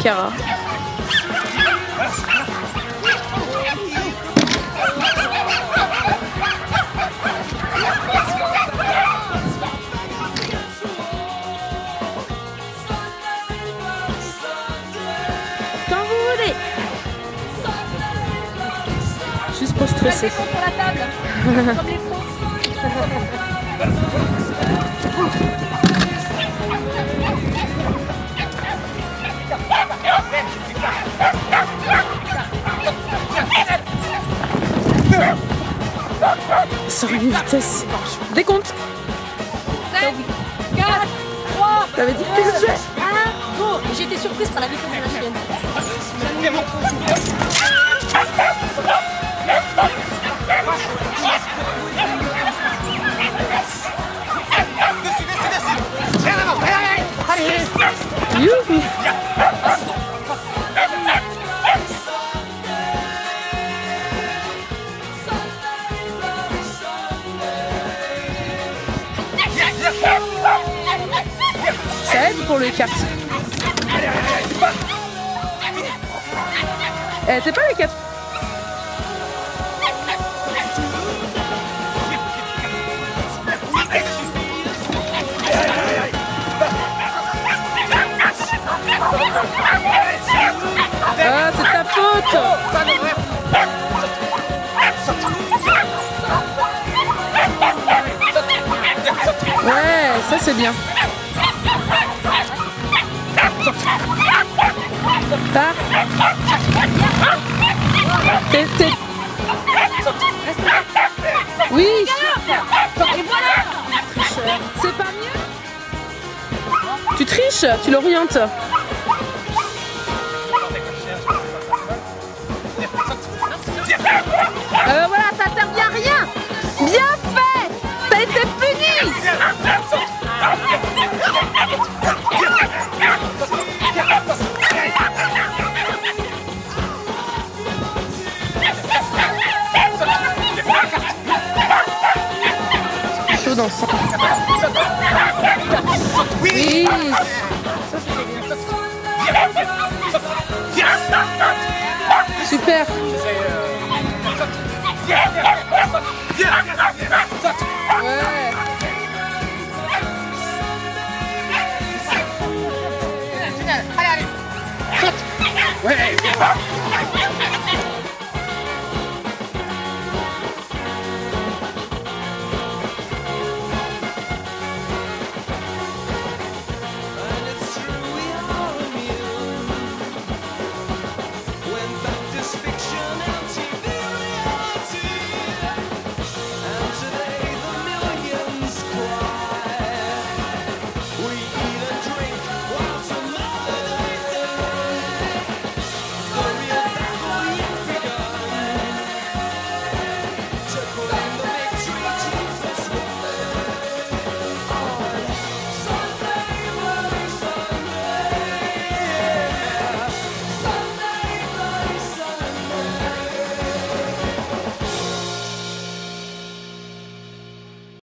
Chiara. Quand vous voulez. Juste pour stresser. Sur la table. Comme les pros. Sur une vitesse. Décompte. 7, 4, 3. T'avais dit que tu le faisais. 1, go. J'ai été surprise par la vitesse de la chienne. Youhou. Ça aide pour le cap. T'es pas les 4. Ah, c'est ta faute. Ouais, ça c'est bien. Pars. Oui. Et voilà. C'est pas mieux. Tu triches, tu l'orientes. Voilà, ça sert bien à rien. Bien fait. T'as été puni. Chaud dans le sang. Oui. Super.